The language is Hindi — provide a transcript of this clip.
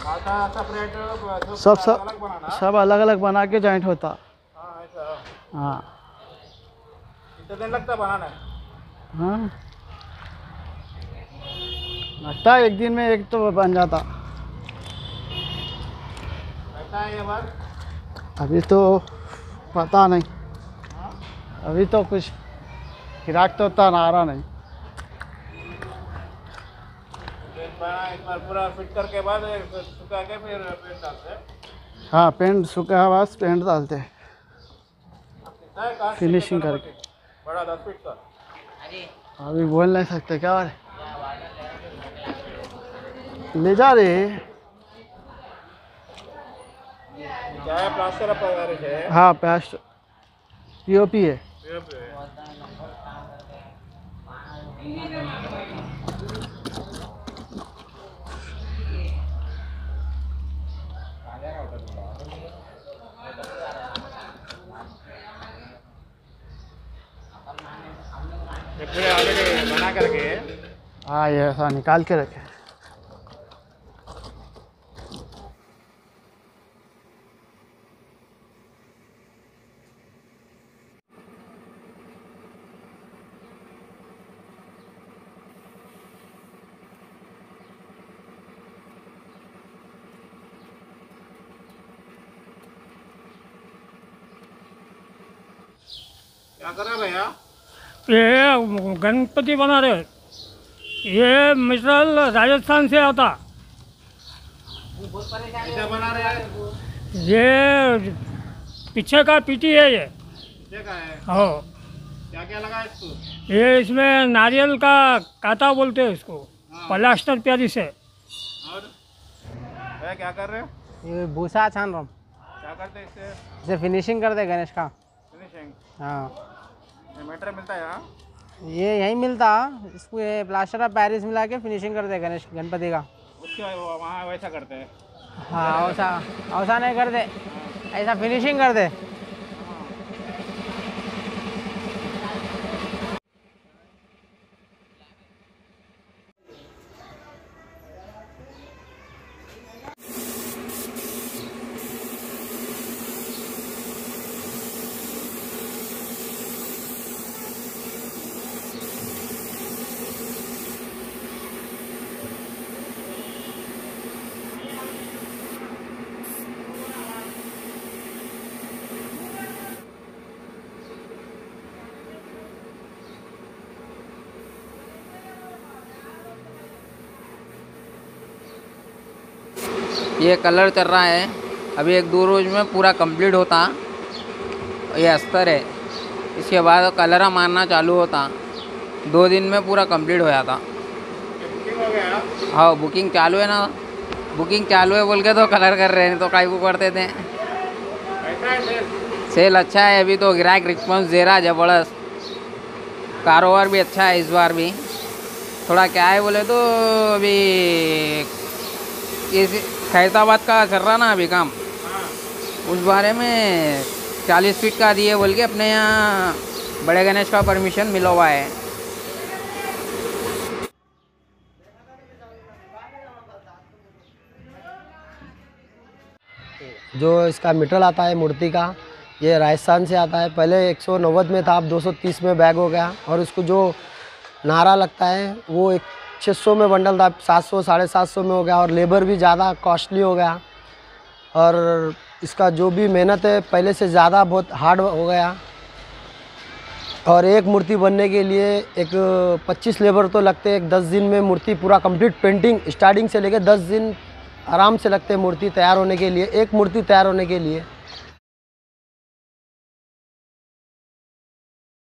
सब अलग अलग बना के जॉइंट होता। हाँ कितना दिन लगता बनाने? हाँ लगता है एक दिन में एक तो बन जाता। ऐसा है ये बात? अभी तो पता नहीं, अभी तो कुछ ग्राहक तो उतना आ रहा नहीं। एक बार पूरा फिट करके बाद सुखा के फिर पेंट डालते हैं। हाँ पेंट सूखा बस पेंट डालते हैं फिनिशिंग करके। बड़ा 10 फीट का अभी बोल नहीं सकते क्या बारे ले जा रहे। क्या है? प्लास्टर ऑफ पेरिस है। हाँ पेस्ट पीओपी है। पूरे ऑलरेडी बना करके। हाँ ये ऐसा निकाल के रखे। क्या कर रहे भैया? ये गणपति बना रहे। ये मिसाल राजस्थान से आता। कैसे बना रहे हैं? ये पीछे का पीटी है ये। पीछे का है। हो क्या क्या लगा है इसको? ये इसमें नारियल का कांटा बोलते हैं इसको। प्लास्टर पेरिस है। और भैया क्या कर रहे हो? ये भूसा छान रहा हूँ। क्या करते हैं इससे? इसे फिनिशिंग कर दे गणेश का। फिनिशिंग? हाँ ये मटेरियल मिलता है यहाँ? ये यहीं मिलता। इसको ये प्लास्टर ऑफ पेरिस मिला के फिनिशिंग कर दे गणेश गणपति का। उसके वहाँ वैसा करते हैं? हाँ वैसा वैसा नहीं कर दे, ऐसा फिनिशिंग कर दे। ये कलर चल रहा है अभी, 1-2 रोज में पूरा कंप्लीट होता। ये अस्तर है, इसके बाद कलर मारना चालू होता। 2 दिन में पूरा कंप्लीट हो जाता। बुकिंग हो गया? हाँ बुकिंग चालू है ना, बुकिंग चालू है बोल के तो कलर कर रहे हैं, तो काहे को करते थे। कैसा है सेल? सेल अच्छा है, अभी तो ग्राहक रिस्पॉन्स दे रहा है ज़बरदस्त। कारोबार भी अच्छा है इस बार भी। थोड़ा क्या है बोले तो अभी ये खैरताबाद का चल रहा ना अभी काम, उस बारे में 40 फीट का दिए बोल के अपने यहाँ बड़े गणेश का परमिशन मिला हुआ है। जो इसका मटेरियल आता है मूर्ति का, ये राजस्थान से आता है। पहले 190 में था, अब 230 में बैग हो गया। और इसको जो नारा लगता है वो 600 में बंडल था, 700 750 में हो गया। और लेबर भी ज़्यादा कॉस्टली हो गया। और इसका जो भी मेहनत है पहले से ज़्यादा बहुत हार्ड हो गया। और एक मूर्ति बनने के लिए एक 25 लेबर तो लगते हैं। 10 दिन में मूर्ति पूरा कंप्लीट पेंटिंग स्टार्टिंग से लेकर 10 दिन आराम से लगते हैं मूर्ति तैयार होने के लिए, एक मूर्ति तैयार होने के लिए।